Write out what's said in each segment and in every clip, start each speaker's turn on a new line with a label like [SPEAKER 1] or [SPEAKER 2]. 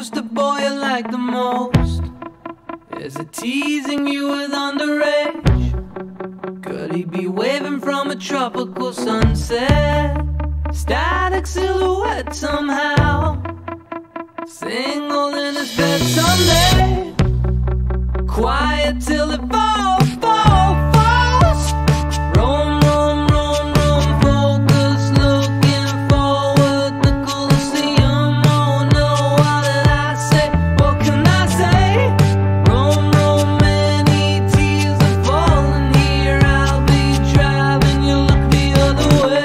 [SPEAKER 1] who's the boy you like the most? Is it teasing you with underage? Could he be waving from a tropical sunset? Static silhouette somehow, single in his bed someday. Quiet till it falls, falls, falls. Roam, roam, roam, roam, focus, looking forward, the Colosseum. Oh no, what did I say? What can I say? Roam, roam, many tears are falling here. I'll be driving, you look the other way.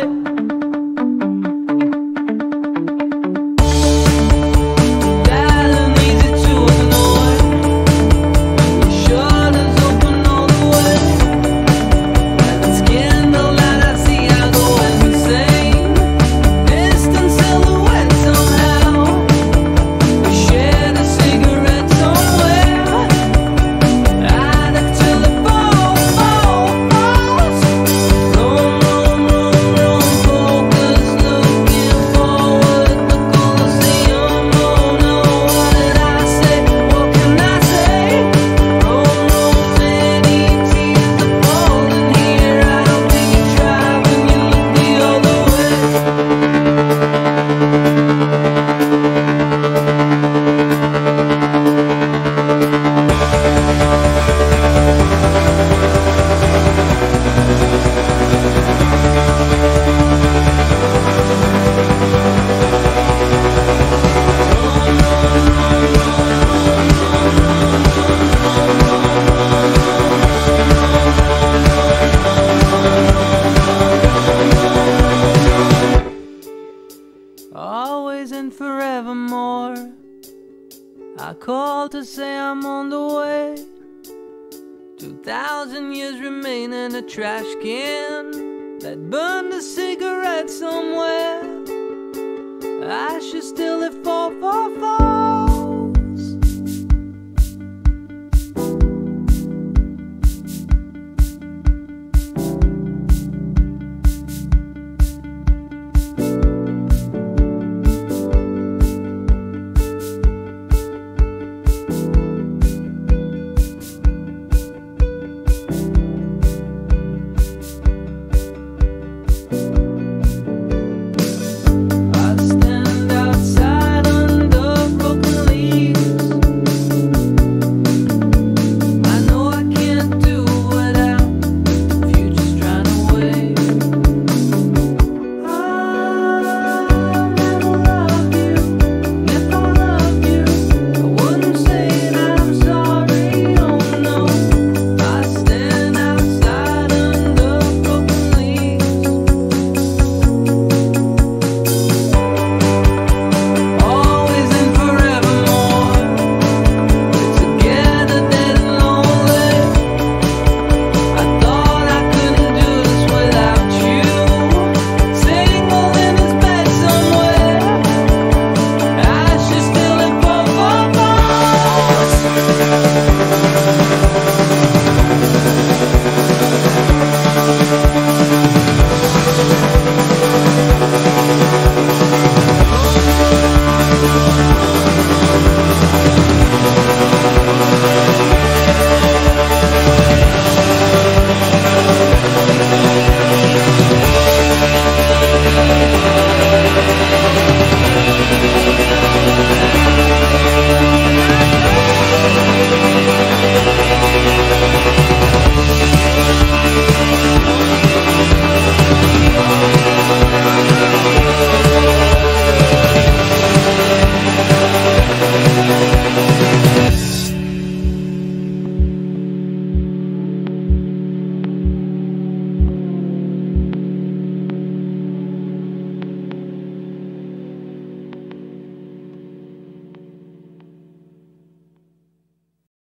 [SPEAKER 1] Always and forevermore, I call to say I'm on the way. 2,000 years remain in a trash can that burned a cigarette somewhere. Ashes still it fall, fall, falls.